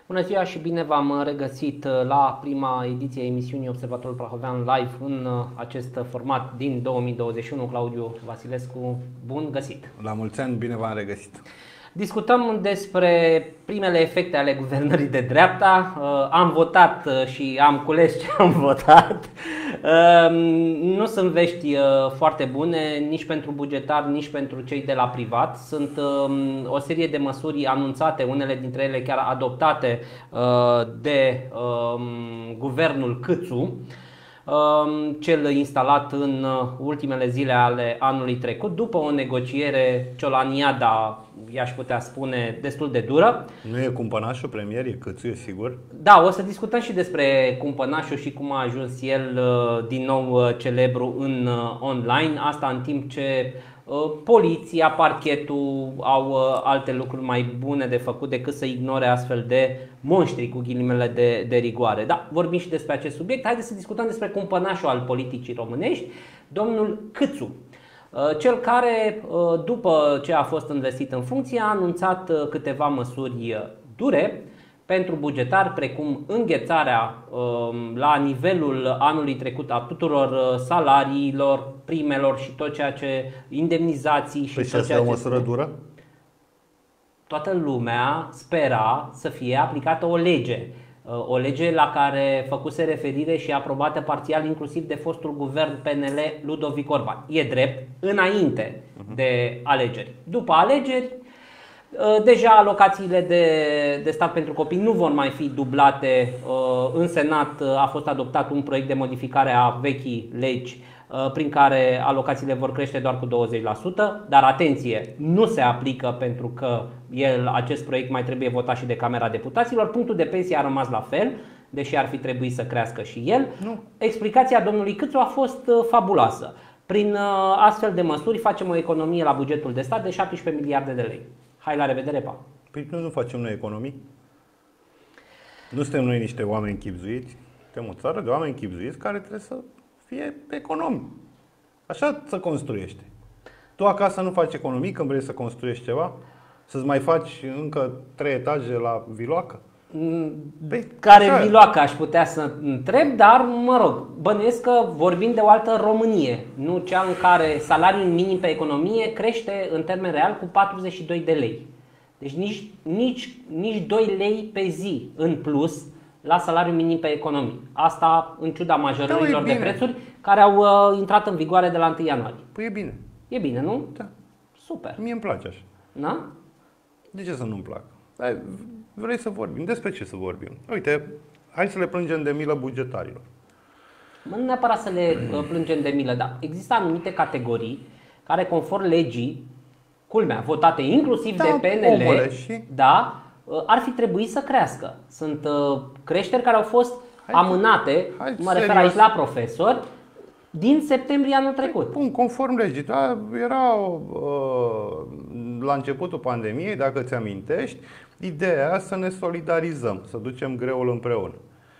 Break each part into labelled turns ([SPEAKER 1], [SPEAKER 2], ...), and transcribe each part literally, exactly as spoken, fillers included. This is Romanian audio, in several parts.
[SPEAKER 1] Bună ziua și bine v-am regăsit la prima ediție a emisiunii Observatorul Prahovean Live în acest format din două mii douăzeci și unu. Claudiu Vasilescu, bun găsit!
[SPEAKER 2] La mulți ani, bine v-am regăsit! Discutăm
[SPEAKER 1] despre primele efecte ale guvernării de dreapta. Am votat și am cules ce am votat. Nu sunt vești foarte bune nici pentru bugetari, nici pentru cei de la privat. Sunt o serie de măsuri anunțate, unele dintre ele chiar adoptate de guvernul Câțu, cel instalat în ultimele zile ale anului trecut, după o negociere ciolaniada, i-aș putea spune, destul de dură.
[SPEAKER 2] Nu e cumpănașul premier, e Câțu, e sigur?
[SPEAKER 1] Da, o să discutăm și despre cumpănașul și cum a ajuns el din nou celebru în online. Asta în timp ce poliția, parchetul au alte lucruri mai bune de făcut decât să ignore astfel de monștri cu ghilimele de, de rigoare. Da, vorbim și despre acest subiect. Haideți să discutăm despre cumpănașul al politicii românești, domnul Câțu. Cel care, după ce a fost investit în funcție, a anunțat câteva măsuri dure pentru bugetari, precum înghețarea la nivelul anului trecut a tuturor salariilor, primelor și tot ceea ce indemnizații și
[SPEAKER 2] păi
[SPEAKER 1] tot ceea
[SPEAKER 2] ce
[SPEAKER 1] ce...
[SPEAKER 2] o măsură dură?
[SPEAKER 1] Toată lumea spera să fie aplicată o lege. O lege la care făcuse referire și aprobată parțial inclusiv de fostul guvern P N L Ludovic Orban. E drept, înainte de alegeri. După alegeri, deja alocațiile de, de stat pentru copii nu vor mai fi dublate. În Senat a fost adoptat un proiect de modificare a vechii legi prin care alocațiile vor crește doar cu douăzeci la sută, dar atenție, nu se aplică pentru că el, acest proiect mai trebuie votat și de Camera Deputaților. Punctul de pensie a rămas la fel, deși ar fi trebuit să crească și el. Nu. Explicația domnului Câțu a fost fabuloasă. Prin astfel de măsuri facem o economie la bugetul de stat de șaptesprezece miliarde de lei. Hai, la revedere, pa!
[SPEAKER 2] Păi nu, nu facem noi economii? Nu suntem noi niște oameni chibzuiți? Suntem o țară de oameni chibzuiți care trebuie să fie economi. Așa se construiește. Tu acasă nu faci economii când vrei să construiești ceva? Să-ți mai faci încă trei etaje la viloacă?
[SPEAKER 1] Păi, care așa. Viloacă aș putea să întreb, dar mă rog, bănuiesc că vorbim de o altă Românie, nu cea în care salariul minim pe economie crește în termen real cu patruzeci și doi de lei. Deci nici, nici, nici doi lei pe zi în plus la salariul minim pe economie. Asta în ciuda majorărilor da, de prețuri care au uh, intrat în vigoare de la întâi ianuarie.
[SPEAKER 2] Păi e bine.
[SPEAKER 1] E bine, nu?
[SPEAKER 2] Da.
[SPEAKER 1] Super.
[SPEAKER 2] Mie îmi place așa.
[SPEAKER 1] Da?
[SPEAKER 2] De ce să nu-mi placă? Vrei să vorbim? Despre ce să vorbim? Uite, hai să le plângem de milă bugetarilor.
[SPEAKER 1] Nu neapărat să le plângem de milă, dar există anumite categorii care, conform legii, culmea, votate inclusiv
[SPEAKER 2] da,
[SPEAKER 1] de P N L,
[SPEAKER 2] omule, și...
[SPEAKER 1] da, ar fi trebuit să crească. Sunt uh, creșteri care au fost hai, amânate, hai, mă refer aici la profesori, din septembrie anul trecut.
[SPEAKER 2] Bun, conform legii. Da, era uh, la începutul pandemiei, dacă ți amintești, ideea să ne solidarizăm, să ducem greul împreună.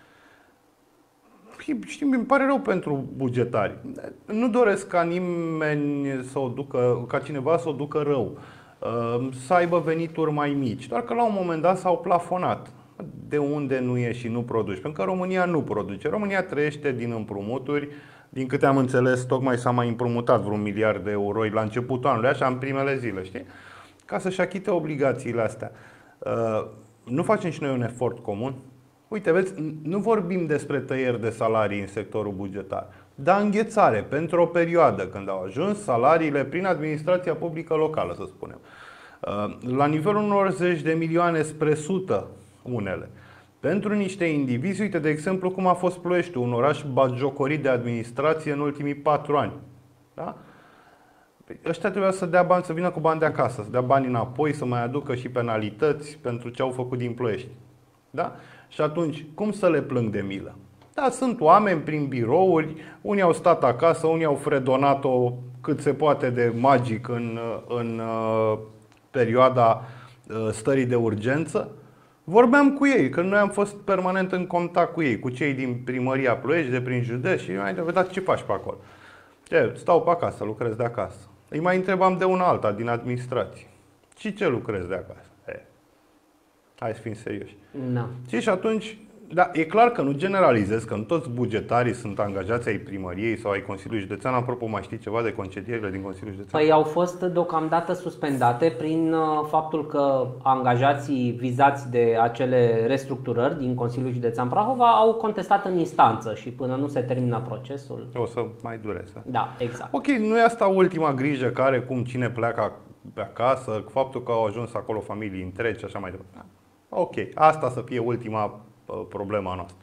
[SPEAKER 2] Știi, îmi pare rău pentru bugetari. Nu doresc ca nimeni să o ducă, ca cineva să o ducă rău, să aibă venituri mai mici, doar că la un moment dat s-au plafonat. De unde nu e și nu produci? Pentru că România nu produce. România trăiește din împrumuturi. Din câte am înțeles, tocmai s-a mai împrumutat vreun miliard de euro la începutul anului, așa în primele zile, știi? Ca să-și achite obligațiile astea. Nu facem și noi un efort comun? Uite, vezi, nu vorbim despre tăieri de salarii în sectorul bugetar, dar înghețare pentru o perioadă când au ajuns salariile prin administrația publică locală, să spunem, la nivelul unor zeci de milioane spre sută unele. Pentru niște indivizi, uite, de exemplu, cum a fost Ploieștiul, un oraș batjocorit de administrație în ultimii patru ani. Da? Păi ăștia trebuia să dea bani, să vină cu bani de acasă, să dea bani înapoi, să mai aducă și penalități pentru ce au făcut din Ploiești. Da? Și atunci, cum să le plâng de milă? Da, sunt oameni prin birouri, unii au stat acasă, unii au fredonat-o cât se poate de magic în, în uh, perioada uh, stării de urgență. Vorbeam cu ei, că noi am fost permanent în contact cu ei, cu cei din primăria Ploiești, de prin județ și mai întrebat ce faci pe acolo. Ce, stau pe acasă, lucrez de acasă. Îi mai întrebam de una alta din administrație. Și ce lucrezi de acasă? E. Hai să fim serioși.
[SPEAKER 1] Da.
[SPEAKER 2] Și, și atunci, da, e clar că nu generalizez, că nu toți bugetarii sunt angajați ai primăriei sau ai Consiliului Județean. Apropo, mai știi ceva de concedierile din Consiliul Județean?
[SPEAKER 1] Păi au fost deocamdată suspendate prin faptul că angajații vizați de acele restructurări din Consiliul Județean Prahova au contestat în instanță și până nu se termină procesul.
[SPEAKER 2] O să mai dureze.
[SPEAKER 1] Da, exact.
[SPEAKER 2] Ok, nu e asta ultima grijă care, cum cine pleacă pe acasă, faptul că au ajuns acolo familii întregi și așa mai departe. Ok, asta să fie ultima problema noastră.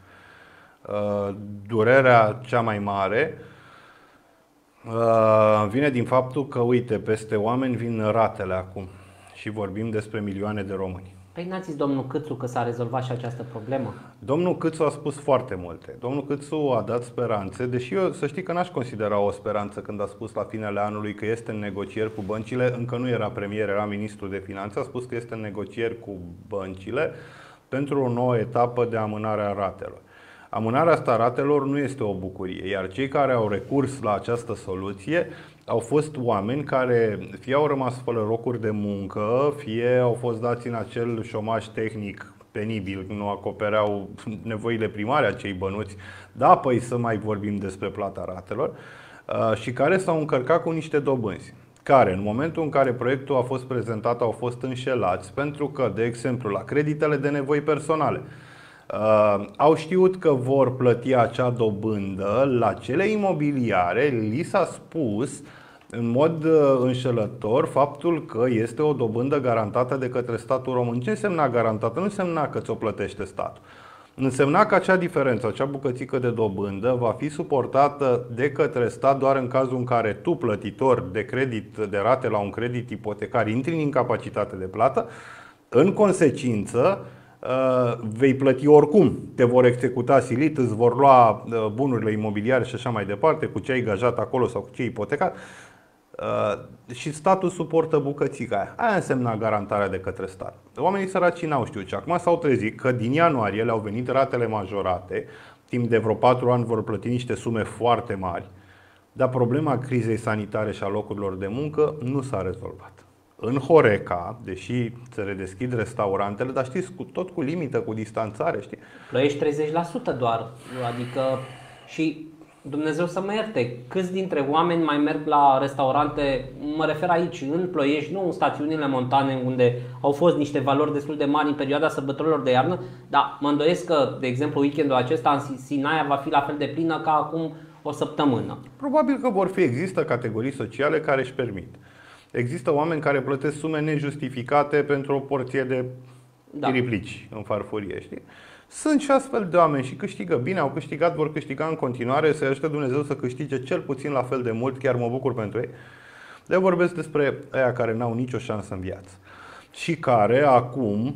[SPEAKER 2] Durerea cea mai mare vine din faptul că, uite, peste oameni vin ratele acum și vorbim despre milioane de români.
[SPEAKER 1] Păi n-a zis domnul Câțu că s-a rezolvat și această problemă?
[SPEAKER 2] Domnul Câțu a spus foarte multe. Domnul Câțu a dat speranțe, deși eu să știi că n-aș considera o speranță când a spus la finele anului că este în negocieri cu băncile. Încă nu era premier, era ministru de finanțe. A spus că este în negocieri cu băncile pentru o nouă etapă de amânare a ratelor. Amânarea asta a ratelor nu este o bucurie, iar cei care au recurs la această soluție au fost oameni care fie au rămas fără locuri de muncă, fie au fost dați în acel șomaj tehnic penibil, nu acopereau nevoile primare acei bănuți. Da, păi să mai vorbim despre plata ratelor, și care s-au încărcat cu niște dobânzi, care în momentul în care proiectul a fost prezentat au fost înșelați, pentru că, de exemplu, la creditele de nevoi personale uh, au știut că vor plăti acea dobândă, la cele imobiliare li s-a spus în mod înșelător faptul că este o dobândă garantată de către statul român. Ce însemna garantată? Nu însemna că ți-o plătește statul. Însemna că acea diferență, acea bucățică de dobândă va fi suportată de către stat doar în cazul în care tu, plătitor de credit, de rate la un credit ipotecar, intri în incapacitate de plată. În consecință, vei plăti oricum. Te vor executa silit, îți vor lua bunurile imobiliare și așa mai departe, cu ce ai gajat acolo sau cu ce ai ipotecat. Și statul suportă bucățica aia. Aia însemna garantarea de către stat. Oamenii săraci n-au știut și acum s-au trezit că din ianuarie le-au venit ratele majorate. Timp de vreo patru ani vor plăti niște sume foarte mari. Dar problema crizei sanitare și a locurilor de muncă nu s-a rezolvat. În Horeca, deși se redeschid restaurantele, dar știți, cu, tot cu limită, cu distanțare, știi?
[SPEAKER 1] Plăiești treizeci la sută doar, adică și Dumnezeu să mă ierte, câți dintre oameni mai merg la restaurante, mă refer aici, în Ploiești, nu în stațiunile montane unde au fost niște valori destul de mari în perioada sărbătorilor de iarnă, dar mă îndoiesc că, de exemplu, weekendul acesta în Sinaia va fi la fel de plină ca acum o săptămână.
[SPEAKER 2] Probabil că vor fi, există categorii sociale care își permit. Există oameni care plătesc sume nejustificate pentru o porție de piriplici în farfurie, știi? Sunt și astfel de oameni și câștigă bine, au câștigat, vor câștiga în continuare, să-i ajute Dumnezeu să câștige cel puțin la fel de mult, chiar mă bucur pentru ei. De vorbesc despre aia care n-au nicio șansă în viață și care acum,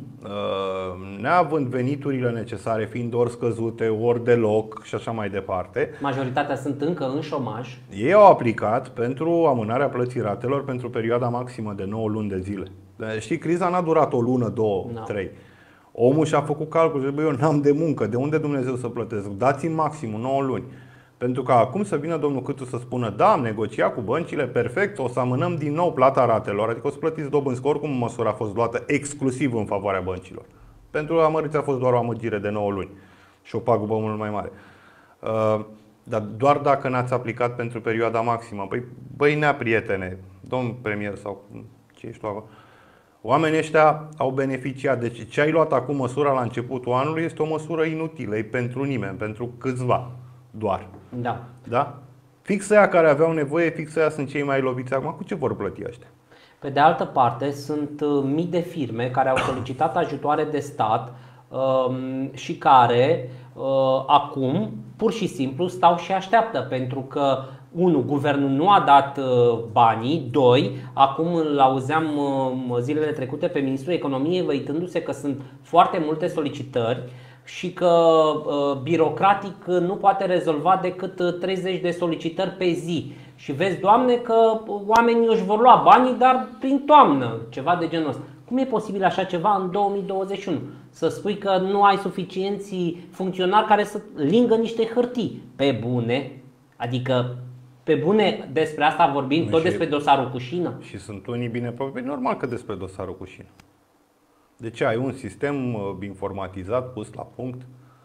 [SPEAKER 2] neavând veniturile necesare, fiind ori scăzute, ori deloc și așa mai departe,
[SPEAKER 1] majoritatea sunt încă în șomaj.
[SPEAKER 2] Ei au aplicat pentru amânarea plății ratelor pentru perioada maximă de nouă luni de zile. Știi, criza n-a durat o lună, două, no. trei. Omul și-a făcut calcul și zice, eu n-am de muncă, de unde Dumnezeu să plătesc? Dați-mi maximul nouă luni. Pentru că acum să vină domnul Câțu să spună, da, am negociat cu băncile, perfect, o să amânăm din nou plata ratelor, adică o să plătiți dobânzi, că oricum măsura a fost luată exclusiv în favoarea băncilor. Pentru amăriți a fost doar o amăgire de nouă luni și o pagubă mult mai mare. Uh, dar doar dacă n-ați aplicat pentru perioada maximă. Păi, băi, nea prietene, domn premier sau ce ești tu acolo, oamenii ăștia au beneficiat. Deci ce ai luat acum măsura la începutul anului este o măsură inutilă, e pentru nimeni, pentru câțiva doar.
[SPEAKER 1] Da.
[SPEAKER 2] Da? Fix aia care aveau nevoie, fix aia sunt cei mai loviți. Acum cu ce vor plăti ăștia?
[SPEAKER 1] Pe de altă parte, sunt mii de firme care au solicitat ajutoare de stat um, și care uh, acum pur și simplu stau și așteaptă, pentru că unu, guvernul nu a dat uh, banii, doi, acum îl auzeam uh, zilele trecute pe ministrul economiei văitându-se că sunt foarte multe solicitări și că uh, birocratic nu poate rezolva decât treizeci de solicitări pe zi. Și vezi, Doamne, că oamenii își vor lua banii, dar prin toamnă, ceva de genul ăsta. Cum e posibil așa ceva în două mii douăzeci și unu? Să spui că nu ai suficienții funcționari care să lingă niște hârtii. Pe bune? Adică, pe bune, despre asta vorbim, tot despre dosarul Cușină?
[SPEAKER 2] Și sunt unii bine, normal că despre dosarul Cușină. De ce? Ai un sistem informatizat pus la punct?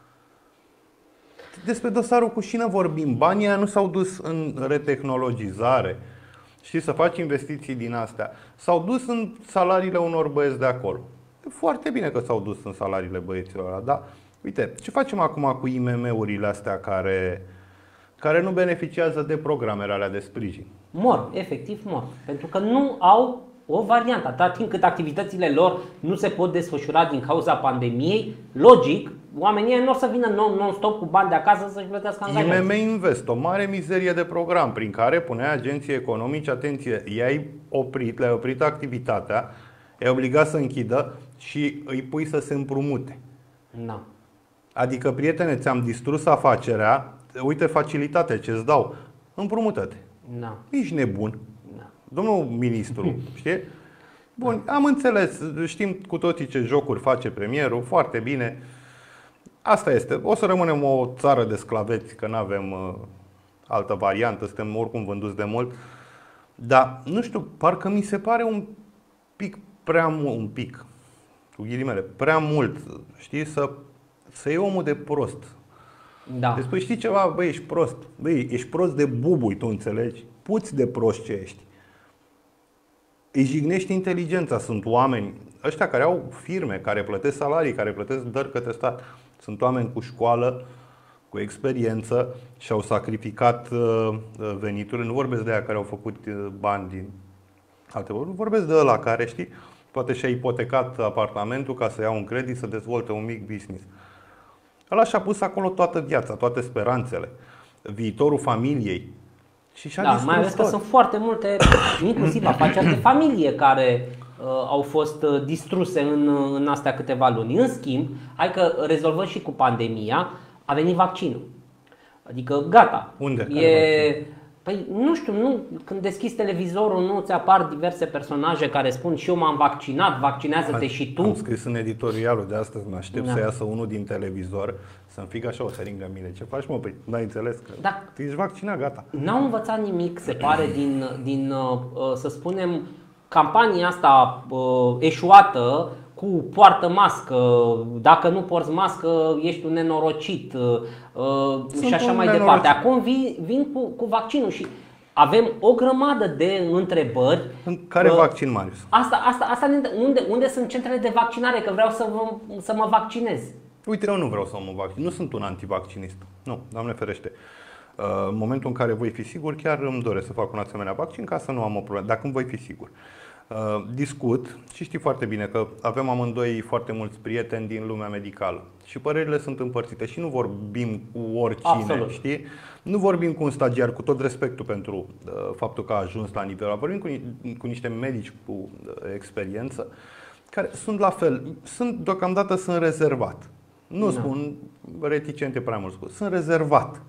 [SPEAKER 2] Despre dosarul cu șină vorbim. Banii aia nu s-au dus în retehnologizare. Știi, să faci investiții din astea. S-au dus în salariile unor băieți de acolo. E foarte bine că s-au dus în salariile băieților ăla, dar uite, ce facem acum cu I M M-urile astea care, care nu beneficiază de programele alea de sprijin?
[SPEAKER 1] Mor, efectiv mor. Pentru că nu au o variantă. Atât timp cât activitățile lor nu se pot desfășura din cauza pandemiei, logic, oamenii nu o să vină non-stop cu bani de acasă să-și plătească angajații.
[SPEAKER 2] I M M Invest, o mare mizerie de program prin care puneai agenții economici, atenție, i-ai oprit, le-ai oprit activitatea, i-ai obligat să închidă și îi pui să se împrumute.
[SPEAKER 1] Da.
[SPEAKER 2] Adică, prietene, ți-am distrus afacerea, uite facilitatea ce-ți dau, împrumută-te.
[SPEAKER 1] Da.
[SPEAKER 2] Ești nebun.
[SPEAKER 1] Da.
[SPEAKER 2] Domnul ministru, știi? Bun, am înțeles, știm cu toții ce jocuri face premierul, foarte bine. Asta este. O să rămânem o țară de sclaveți, că nu avem uh, altă variantă, suntem oricum vânduți de mult. Dar, nu știu, parcă mi se pare un pic prea mult, un pic, cu ghilimele, prea mult, știi, să, să iei omul de prost.
[SPEAKER 1] Da.
[SPEAKER 2] Deci, păi, știi ceva, băi, ești prost. Băi, ești prost de bubui, tu înțelegi? Puți de prost ce ești. Îi jignești inteligența. Sunt oameni, ăștia care au firme, care plătesc salarii, care plătesc dări către stat. Sunt oameni cu școală, cu experiență și au sacrificat venituri. Nu vorbesc de aia care au făcut bani din alte vorbi. Vorbesc de ăla care, știi, poate și-a ipotecat apartamentul ca să ia un credit, să dezvolte un mic business. Ăla și-a pus acolo toată viața, toate speranțele, viitorul familiei. Și și-a
[SPEAKER 1] da, mai ales că sunt foarte multe, inclusiv afaceri de familie, care uh, au fost uh, distruse în, în astea câteva luni. În schimb, hai că rezolvăm și cu pandemia, a venit vaccinul. Adică gata.
[SPEAKER 2] Unde?
[SPEAKER 1] E, păi nu știu, nu, când deschizi televizorul nu ți apar diverse personaje care spun și eu m-am vaccinat, vaccinează-te și tu.
[SPEAKER 2] Am scris în editorialul de astăzi, mă aștept
[SPEAKER 1] da.
[SPEAKER 2] să iasă unul din televizor, să-mi fică așa o seringă mine. Ce faci, mă? Păi n-ai înțeles că
[SPEAKER 1] da.
[SPEAKER 2] tu ești vaccinat, gata.
[SPEAKER 1] N-au învățat nimic, se pare, din, din să spunem, campania asta eșuată cu poartă mască, dacă nu porți mască ești un nenorocit Sunt și așa mai nenorocit. departe. Acum vin, vin cu, cu vaccinul și avem o grămadă de întrebări.
[SPEAKER 2] În care uh, vaccin, Marius?
[SPEAKER 1] Asta, asta, asta unde, unde sunt centrele de vaccinare? Că vreau să, vă, să mă vaccinez.
[SPEAKER 2] Uite, eu nu vreau să mă vaccinez. Nu sunt un antivaccinist. Nu, Doamne ferește. În momentul în care voi fi sigur, chiar îmi doresc să fac un asemenea vaccin ca să nu am o problemă. Dacă îmi voi fi sigur. Discut și știi foarte bine că avem amândoi foarte mulți prieteni din lumea medicală și părerile sunt împărțite și nu vorbim cu oricine,
[SPEAKER 1] Absolut.
[SPEAKER 2] știi? Nu vorbim cu un stagiar, cu tot respectul pentru uh, faptul că a ajuns la nivelul, vorbim cu, cu niște medici cu uh, experiență care sunt la fel, sunt deocamdată sunt rezervat. Nu da. spun reticente prea mult spus, sunt rezervat.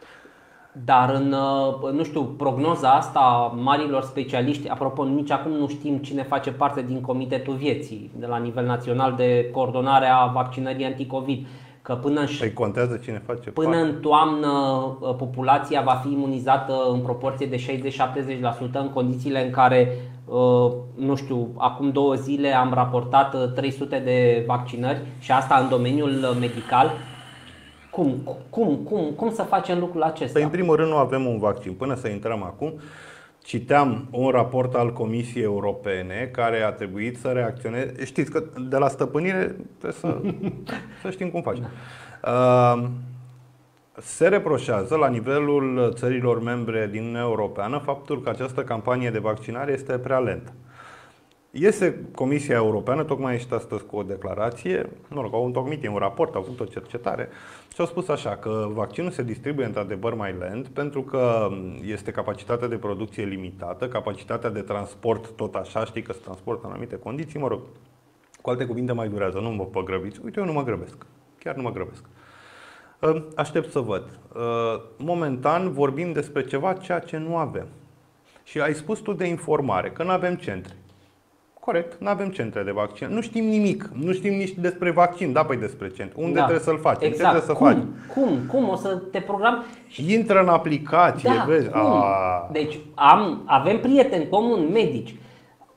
[SPEAKER 1] Dar în, nu știu, prognoza asta marilor specialiști, apropo, nici acum nu știm cine face parte din Comitetul Vieții de la nivel național de coordonare a vaccinării anticovid, că până în,
[SPEAKER 2] păi contează cine face
[SPEAKER 1] până
[SPEAKER 2] parte.
[SPEAKER 1] în toamnă populația va fi imunizată în proporție de șaizeci-șaptezeci la sută în condițiile în care, nu știu, acum două zile am raportat trei sute de vaccinări și asta în domeniul medical. Cum, cum, cum, cum să facem lucrul acesta?
[SPEAKER 2] Păi, în primul rând, nu avem un vaccin. Până să intrăm acum, citeam un raport al Comisiei Europene care a trebuit să reacționeze. Știți că de la stăpânire trebuie să, să știm cum faci. Uh, se reproșează la nivelul țărilor membre din Uniunea Europeană faptul că această campanie de vaccinare este prea lentă. Iese Comisia Europeană, tocmai a ieșit astăzi cu o declarație, nu rog, au întocmit un raport, au făcut o cercetare și au spus așa că vaccinul se distribuie într-adevăr mai lent pentru că este capacitatea de producție limitată, capacitatea de transport tot așa, știi că se transportă în anumite condiții, mă rog, cu alte cuvinte mai durează, nu mă păgrăbiți. Uite, eu nu mă grăbesc, chiar nu mă grăbesc. Aștept să văd. Momentan vorbim despre ceva ceea ce nu avem. Și ai spus tu de informare, că nu avem centre. Corect, nu avem centre de vaccin. Nu știm nimic. Nu știm nici despre vaccin. Da, păi despre centru. Unde da. trebuie să-l faci?
[SPEAKER 1] Exact.
[SPEAKER 2] Ce trebuie să
[SPEAKER 1] cum?
[SPEAKER 2] faci?
[SPEAKER 1] Cum? Cum? O să te program?
[SPEAKER 2] Intră în aplicație,
[SPEAKER 1] da,
[SPEAKER 2] vezi?
[SPEAKER 1] Cum? Deci am, avem prieteni comuni, medici.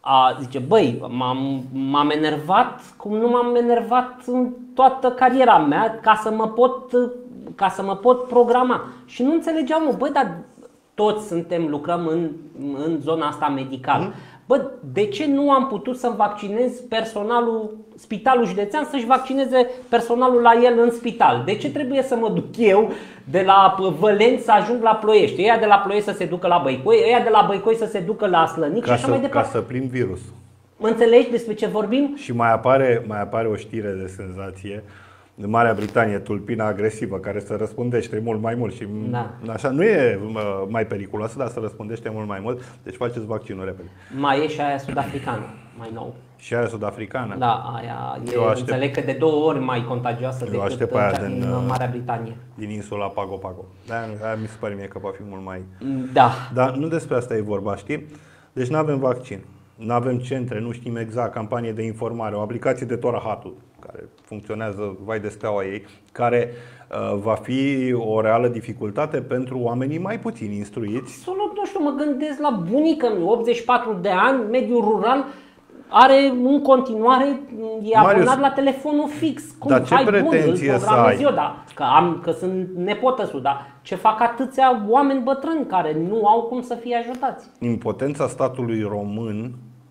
[SPEAKER 1] a, zice, băi, m-am, m-am enervat cum nu m-am enervat în toată cariera mea ca să mă pot, ca să mă pot programa. Și nu înțelegeam, mă, băi, dar toți suntem, lucrăm în, în zona asta medicală. Mm. Bă, de ce nu am putut să-mi vaccinez personalul, spitalul județean să-și vaccineze personalul la el în spital? De ce trebuie să mă duc eu de la Văleni să ajung la Ploiești? Ăia de la Ploiești să se ducă la Băicoi, ăia de la Băicoi să se ducă la Slănic și așa mai departe.
[SPEAKER 2] Ca să plimbi virusul.
[SPEAKER 1] Înțelegi despre ce vorbim?
[SPEAKER 2] Și mai apare, mai apare o știre de senzație. În Marea Britanie, tulpina agresivă care se răspundește mult mai mult și
[SPEAKER 1] da.
[SPEAKER 2] Așa nu e mai periculoasă, dar se răspundește mult mai mult. Deci faceți vaccinul repede.
[SPEAKER 1] Mai e și aia sud-africană, mai nou.
[SPEAKER 2] Și aia sud-africană?
[SPEAKER 1] Da, aia e, aștept, înțeleg că de două ori mai contagioasă decât cea din, din Marea Britanie.
[SPEAKER 2] Din insula Pago Pago. Aia, aia mi se pare mie că va fi mult mai...
[SPEAKER 1] Da.
[SPEAKER 2] Dar nu despre asta e vorba, știi? Deci nu avem vaccin, nu avem centre, nu știm exact, campanie de informare, o aplicație de Torahatul care funcționează, vai de steaua ei, care uh, va fi o reală dificultate pentru oamenii mai puțin instruiți.
[SPEAKER 1] Absolut, nu știu, mă gândesc la bunica mea, optzeci și patru de ani, mediul rural, are în continuare, e abonat la telefonul fix. Cum?
[SPEAKER 2] Dar ce
[SPEAKER 1] Hai,
[SPEAKER 2] pretenție
[SPEAKER 1] bun,
[SPEAKER 2] să ai?
[SPEAKER 1] Eu, da, că, am, că sunt nepotăsul, dar ce fac atâția oameni bătrâni care nu au cum să fie ajutați?
[SPEAKER 2] Impotența statului român,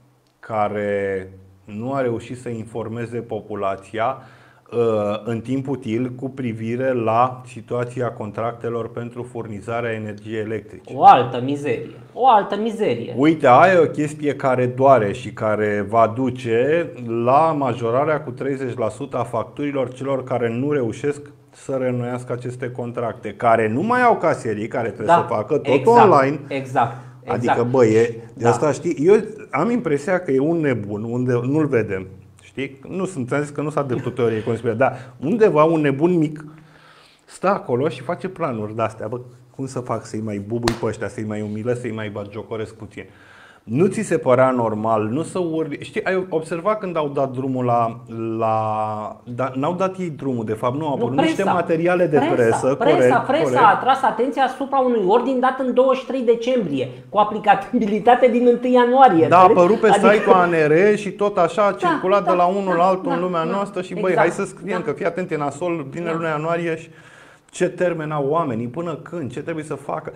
[SPEAKER 2] care nu a reușit să informeze populația uh, în timp util cu privire la situația contractelor pentru furnizarea energiei electrice.
[SPEAKER 1] O altă mizerie, o altă mizerie.
[SPEAKER 2] Uite, aia e o chestie care doare și care va duce la majorarea cu treizeci la sută a facturilor celor care nu reușesc să reînnoiască aceste contracte, care nu mai au caserii, care trebuie
[SPEAKER 1] da,
[SPEAKER 2] să facă tot
[SPEAKER 1] exact,
[SPEAKER 2] online.
[SPEAKER 1] Exact.
[SPEAKER 2] Adică,
[SPEAKER 1] exact.
[SPEAKER 2] bă, e, de
[SPEAKER 1] da.
[SPEAKER 2] asta știi, eu am impresia că e un nebun unde nu-l vedem. Știi? Nu sunt, am zis că nu s-a dreptul teoriei conspirației, dar undeva un nebun mic stă acolo și face planuri de-astea. Bă, cum să fac să-i mai bubui pe ăștia, să-i mai umilă, să-i mai batjocoresc puțin. Nu ți se părea normal, nu să urli. Știi, ai observat când au dat drumul la... la da, n-au dat ei drumul, de fapt, nu au apărut niște materiale de
[SPEAKER 1] presa,
[SPEAKER 2] presă.
[SPEAKER 1] Presa,
[SPEAKER 2] corect,
[SPEAKER 1] presa
[SPEAKER 2] corect.
[SPEAKER 1] a atras atenția asupra unui ordin dat în douăzeci și trei decembrie, cu aplicabilitate din întâi ianuarie.
[SPEAKER 2] Da, a apărut pe
[SPEAKER 1] adică...
[SPEAKER 2] site-ul A N R și tot așa a circulat da, de la unul da, la altul da, în lumea da, noastră și băi, exact, hai să scriem da. că fii atent, e nasol, vine da. luna ianuarie și ce termen au oamenii, până când, ce trebuie să facă.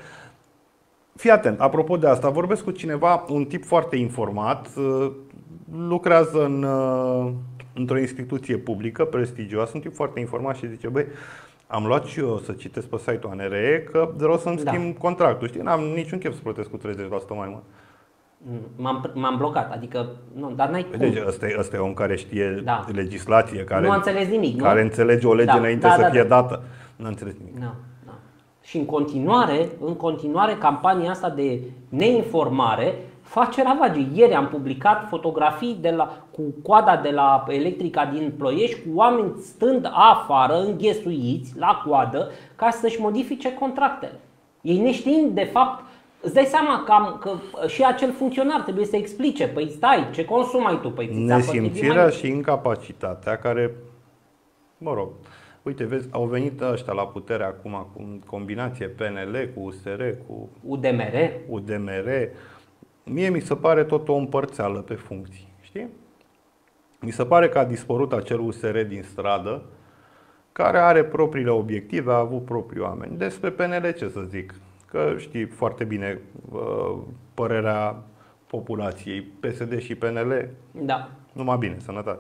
[SPEAKER 2] Fii atent, apropo de asta, vorbesc cu cineva, un tip foarte informat, lucrează în, într-o instituție publică prestigioasă, un tip foarte informat și zice, băi, am luat și eu să citesc pe site-ul A N R E că vreau să-mi schimb da. contractul, știi, n-am niciun chef să plătesc cu treizeci la sută mai mult.
[SPEAKER 1] M-am, m-am blocat, adică, nu, dar n-ai cum.
[SPEAKER 2] Deci ăsta e, ăsta e om care știe da. legislație, care,
[SPEAKER 1] nu a înțeles nimic,
[SPEAKER 2] care
[SPEAKER 1] nu?
[SPEAKER 2] înțelege o lege da, înainte
[SPEAKER 1] da,
[SPEAKER 2] să
[SPEAKER 1] da,
[SPEAKER 2] fie
[SPEAKER 1] da.
[SPEAKER 2] dată. Nu a înțeles nimic.
[SPEAKER 1] Da. Și în continuare, în continuare, campania asta de neinformare face ravagii. Ieri am publicat fotografii de la, cu coada de la Electrica din Ploiești, cu oameni stând afară, înghesuiți, la coadă, ca să-și modifice contractele. Ei neștiind, de fapt, îți dai seama că, am, că și acel funcționar trebuie să explice, păi stai, ce consumai tu? Păi,
[SPEAKER 2] nesimțirea
[SPEAKER 1] mai...
[SPEAKER 2] și incapacitatea care, mă rog, uite, vezi, au venit ăștia la putere acum cu combinație P N L, cu U S R, cu
[SPEAKER 1] U D M R.
[SPEAKER 2] U D M R. Mie mi se pare tot o împărțeală pe funcții, știi? Mi se pare că a dispărut acel U S R din stradă, care are propriile obiective, a avut proprii oameni. Despre P N L ce să zic? Că știi foarte bine uh, părerea populației, P S D și P N L,
[SPEAKER 1] da.
[SPEAKER 2] numai bine, sănătate.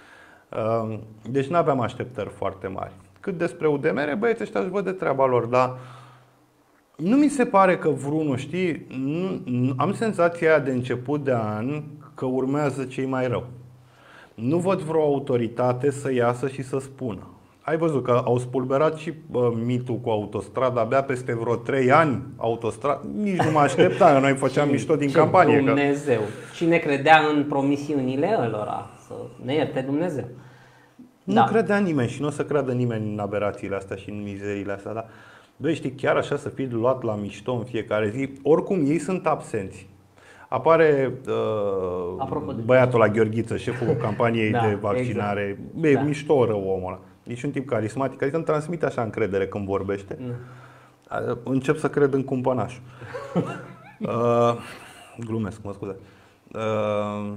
[SPEAKER 2] Deci nu aveam așteptări foarte mari. Cât despre U D M R, băieții ăștia își văd de treaba lor, dar nu mi se pare că vreunul, știi, nu, am senzația aia de început de an că urmează cei mai rău. Nu văd vreo autoritate să iasă și să spună. Ai văzut că au spulberat și uh, mitul cu autostrada, abia peste vreo trei ani autostrada, nici nu mă așteptam, noi făceam mișto din
[SPEAKER 1] ce
[SPEAKER 2] campanie.
[SPEAKER 1] Dumnezeu! Că... Cine credea în promisiunile ălora? Să ne ierte Dumnezeu.
[SPEAKER 2] Nu da. credea nimeni și nu o să creadă nimeni în aberațiile astea și în mizeriile astea, dar băi, știi, chiar așa să fii luat la mișto în fiecare zi, oricum ei sunt absenți. Apare uh, băiatul la Gheorghiță, șeful campaniei da, de vaccinare, exact. Băi, da. mișto rău omul ăla. E și un tip carismatic, adică îmi transmite așa încredere când vorbește. Mm. Încep să cred în cumpănașul. uh, glumesc, mă scuze. Uh,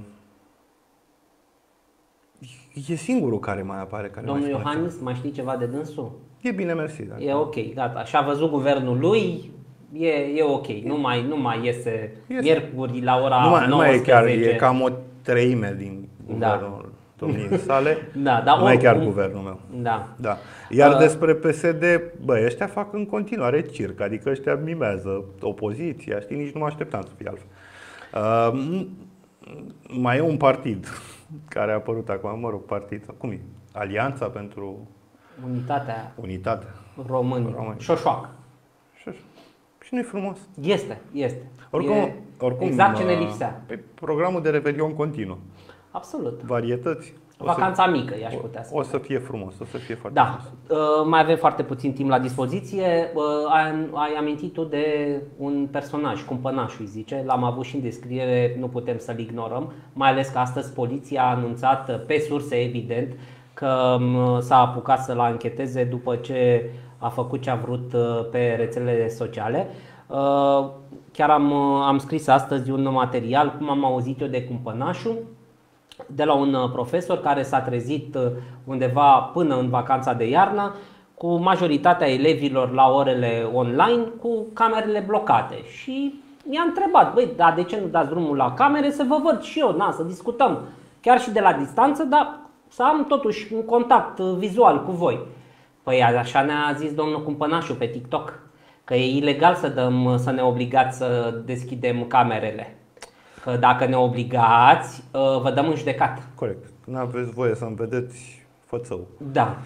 [SPEAKER 2] e singurul care mai apare. Care
[SPEAKER 1] Domnul
[SPEAKER 2] mai
[SPEAKER 1] Iohannis, mai știi ceva de dânsul?
[SPEAKER 2] E bine, mersi. Da.
[SPEAKER 1] E ok, gata. Și-a văzut guvernul lui, e, e ok. Nu mai, nu mai iese miercuri la ora
[SPEAKER 2] nu mai,
[SPEAKER 1] nouăsprezece.
[SPEAKER 2] Nu mai e chiar, e cam o treime din
[SPEAKER 1] Da.
[SPEAKER 2] guvernul domniei sale.
[SPEAKER 1] Da, dar
[SPEAKER 2] nu mai e chiar
[SPEAKER 1] oricum-
[SPEAKER 2] guvernul meu.
[SPEAKER 1] Da.
[SPEAKER 2] Da. Iar
[SPEAKER 1] Uh,
[SPEAKER 2] despre P S D, bă, ăștia fac în continuare circ, adică ăștia mimează opoziția, știi, nici nu mă așteptam să fie altfel. Uh, mai e un partid care a apărut acum, mă rog, partid, sau cum e? Alianța pentru
[SPEAKER 1] Unitatea
[SPEAKER 2] Unitate.
[SPEAKER 1] românii.
[SPEAKER 2] Români.
[SPEAKER 1] Șoșoacă.
[SPEAKER 2] Și, și nu-i frumos.
[SPEAKER 1] Este, este.
[SPEAKER 2] Oricum,
[SPEAKER 1] E
[SPEAKER 2] oricum
[SPEAKER 1] exact ce ne
[SPEAKER 2] uh,
[SPEAKER 1] lipsea.
[SPEAKER 2] Pe programul de Revelion continuă.
[SPEAKER 1] Absolut.
[SPEAKER 2] Varietăți. O
[SPEAKER 1] Vacanța
[SPEAKER 2] să,
[SPEAKER 1] mică, i-aș putea
[SPEAKER 2] o, o
[SPEAKER 1] spune.
[SPEAKER 2] să fie frumos, o să fie foarte
[SPEAKER 1] Da,
[SPEAKER 2] frumos.
[SPEAKER 1] uh, mai avem foarte puțin timp la dispoziție. Uh, ai, ai amintit tu de un personaj, Cumpănașul îi zice, l-am avut și în descriere, nu putem să-l ignorăm, mai ales că astăzi poliția a anunțat, uh, pe surse evident, că um, s-a apucat să-l ancheteze după ce a făcut ce a vrut uh, pe rețelele sociale. Uh, chiar am, uh, am scris astăzi un material, cum am auzit eu de Cumpănașul, de la un profesor care s-a trezit undeva până în vacanța de iarnă cu majoritatea elevilor la orele online cu camerele blocate și mi-a întrebat, băi, dar de ce nu dați drumul la camere să vă văd și eu, na, să discutăm chiar și de la distanță, dar să am totuși un contact vizual cu voi. Păi așa ne-a zis domnul Cumpănașul pe TikTok, că e ilegal să, dăm, să ne obligați să deschidem camerele. Că dacă ne obligați, vă dăm în judecată.
[SPEAKER 2] Corect. Nu aveți voie să-mi vedeți fățău.
[SPEAKER 1] Da.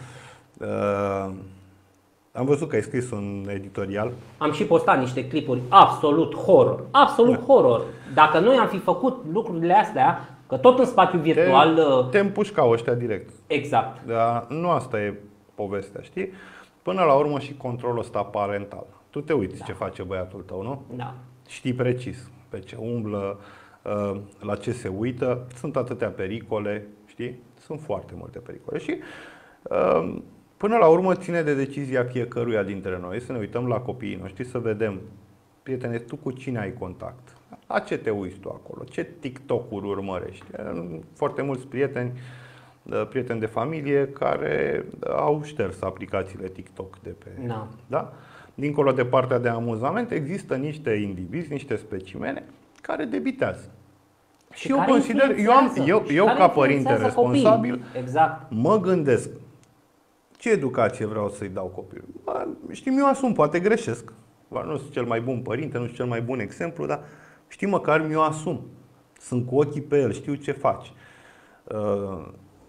[SPEAKER 2] Uh, am văzut că ai scris un editorial.
[SPEAKER 1] Am și postat niște clipuri absolut horror. Absolut da. horror. Dacă noi am fi făcut lucrurile astea, că tot în spațiu virtual...
[SPEAKER 2] Te, te împușcau ăștia direct.
[SPEAKER 1] Exact.
[SPEAKER 2] Dar nu asta e povestea, știi? Până la urmă și controlul ăsta parental. Tu te uiți da. ce face băiatul tău, nu?
[SPEAKER 1] Da.
[SPEAKER 2] Știi precis pe ce umblă, la ce se uită. Sunt atâtea pericole, știi? Sunt foarte multe pericole și până la urmă ține de decizia fiecăruia dintre noi să ne uităm la copiii noștri, să vedem, prietene, tu cu cine ai contact? La ce te uiți tu acolo? Ce TikTok-uri urmărești? Foarte mulți prieteni, prieteni de familie care au șters aplicațiile TikTok de pe...
[SPEAKER 1] Da.
[SPEAKER 2] Da? Dincolo de partea de amuzament, există niște indivizi, niște specimene care debitează. Și, și eu consider, eu, am, eu, eu ca părinte responsabil,
[SPEAKER 1] exact.
[SPEAKER 2] mă gândesc ce educație vreau să-i dau copilului. Bă, știi, eu asum, poate greșesc. Bă, nu sunt cel mai bun părinte, nu sunt cel mai bun exemplu, dar știi, măcar mi-o asum. Sunt cu ochii pe el, știu ce faci. Uh,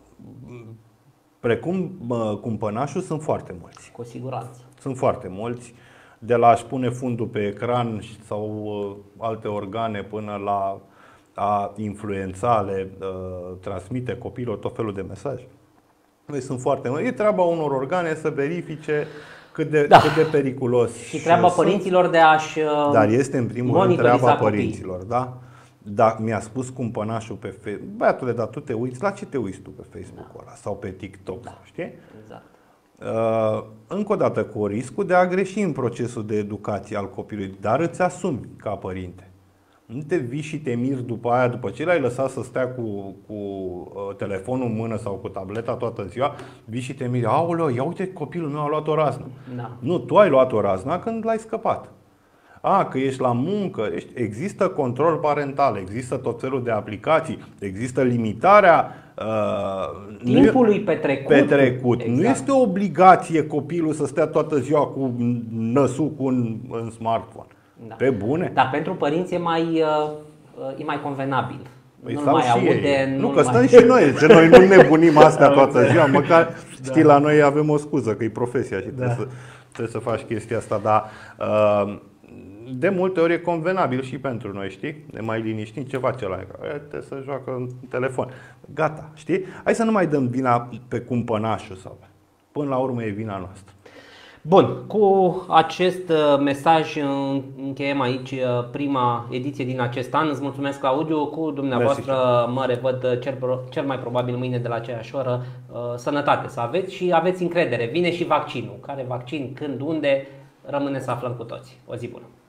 [SPEAKER 2] precum uh, Cumpănașul, sunt foarte mulți.
[SPEAKER 1] Cu siguranță.
[SPEAKER 2] Sunt foarte mulți. De la a-și pune fundul pe ecran sau uh, alte organe până la a influența, le uh, transmite copiilor tot felul de mesaje. Noi sunt foarte mulți. E treaba unor organe să verifice cât de, da. cât de periculos.
[SPEAKER 1] Și treaba sunt, părinților de a-și uh,
[SPEAKER 2] Dar este în primul rând treaba
[SPEAKER 1] copiii.
[SPEAKER 2] părinților, da? Da, mi-a spus Cumpănașul pe Facebook, băiatule, dar tu te uiți, la ce te uiți tu pe Facebook-ul ăla sau pe TikTok, da. știi?
[SPEAKER 1] Exact.
[SPEAKER 2] Uh, încă o dată cu riscul de a greși în procesul de educație al copilului, dar îți asumi ca părinte. Nu te vii și te miri după aia, după ce l-ai lăsat să stea cu, cu uh, telefonul în mână sau cu tableta toată ziua, vii și te miri, aoleo, ia uite, copilul meu a luat o raznă.
[SPEAKER 1] Da.
[SPEAKER 2] Nu, tu ai luat o raznă când l-ai scăpat. A, că ești la muncă, ești, există control parental, există tot felul de aplicații, există limitarea uh,
[SPEAKER 1] timpului petrecut.
[SPEAKER 2] petrecut.
[SPEAKER 1] Exact.
[SPEAKER 2] Nu este o obligație copilul să stea toată ziua cu năsucul în, în smartphone. Da. Pe bune.
[SPEAKER 1] Dar pentru părinți e mai, uh, e mai convenabil.
[SPEAKER 2] Păi
[SPEAKER 1] nu
[SPEAKER 2] mai
[SPEAKER 1] aude,
[SPEAKER 2] nu, nu că stăm mai... și noi, că noi nu nebunim astea toată ziua, măcar da. știi, la noi avem o scuză, că e profesia și da. trebuie, să, trebuie să faci chestia asta, dar uh, de multe ori e convenabil și pentru noi, știi? Ne mai liniștim, ceva ce la te să joacă în telefon. Gata, știi? Hai să nu mai dăm vina pe Cumpănașul sau până la urmă e vina noastră.
[SPEAKER 1] Bun, cu acest mesaj încheiem aici prima ediție din acest an. Îți mulțumesc, Claudiu, cu dumneavoastră Mersi. Mă revăd cel, cel mai probabil mâine de la aceeași oră. Sănătate să aveți și aveți încredere. Vine și vaccinul. Care vaccin, când, unde, rămâne să aflăm cu toți. O zi bună!